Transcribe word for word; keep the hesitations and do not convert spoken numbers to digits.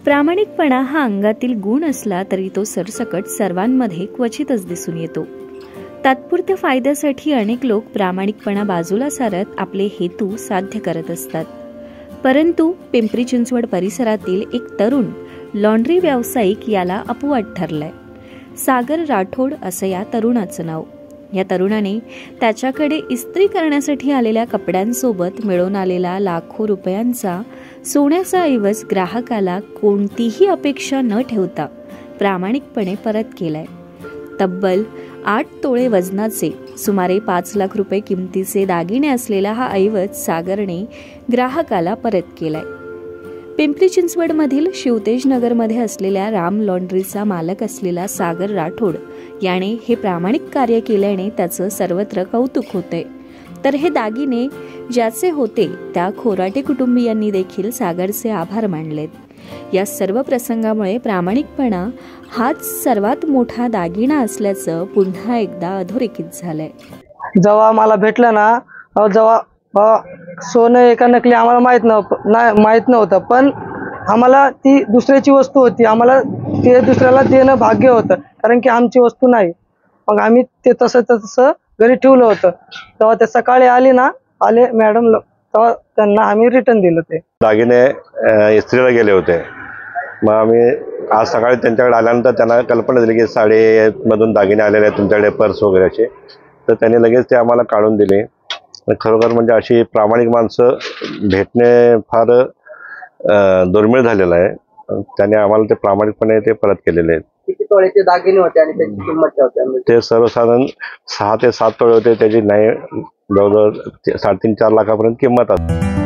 प्रामाणिकपणा हा अंगातील गुण असला तरी तो सरसकट सर्वांमध्ये क्वचितच दिसून येतो। तात्पुरत्या फायद्यासाठी अनेक लोक प्रामाणिकपणा बाजूला सारत आपले हेतू साध्य करत असतात। परंतु पिंपरी चिंचवड परिसरातील एक तरुण लॉन्ड्री व्यावसायिक याला अपवाद ठरलाय। सागर राठोड असं या तरुणाचं नाव। या तरुणाने त्याच्याकडे इस्त्री करण्यासाठी आलेल्या कपड्यांसोबत मिळून आलेला लाखो रुपयांचा सोन्याचा ऐवज ग्राहकाला कोणतीही अपेक्षा न ठेवता प्रामाणिकपणे परत केलाय। तब्बल आठ तोळे वजनाचे सुमारे पाच लाख रुपये किमतीचे दागिने असलेला हा ऐवज सागरने ग्राहकाला परत केलाय। पिंपरी चिंचवड मधील शिवतेज नगर मध्ये असलेल्या राम लॉन्ड्रीचा मालक असलेला सागर राठोड याने हे प्रामाणिक कार्य केल्याने त्याचं सर्वत्र कौतुक होतंय। तर हे दागिने ज्याचे होते त्या खोराटे कुटुंबियांनी देखील सागरचे आभार मानलेत। या सर्व प्रसंगामुळे प्रामाणिकपणा हाच सर्वात मोठा दागिना असल्याचं पुन्हा एकदा अधोरेखित झालंय। जेव्हा मला भेटलं ना, जेव्हा सोनं एका नकली आम्हाला माहित नव्हतं माहित नव्हतं पण आम्हाला ती दुसऱ्याची वस्तू होती। आम्हाला ते दुसऱ्याला देणं भाग्य होतं, कारण की आमची वस्तू नाही। मग आम्ही ते तसं तसं घरी ठेवलं होतं। तेव्हा ते सकाळी आली ना आले मॅडम, तेव्हा त्यांना आम्ही रिटर्न दिलं। ते दागिने इस्त्रीला गेले होते। मग आम्ही आज सकाळी त्यांच्याकडे आल्यानंतर त्यांना कल्पना दिली की साडीमधून दागिने आलेले आहेत तुमच्याकडे, पर्स वगैरे असे। तर त्यांनी लगेच ते आम्हाला काढून दिले। खरोखर म्हणजे अशी प्रामाणिक माणसं भेटणे फार दुर्मिळ झालेलं आहे। त्याने आम्हाला ते प्रामाणिकपणे ते परत केलेले आहेत। किती तोळ्याचे दागिने होते आणि त्याची किंमत काय होती? ते सर्वसाधारण सहा ते सात तोळे होते। त्याची नाही जवळजवळ साडेतीन चार लाखापर्यंत किंमत असते।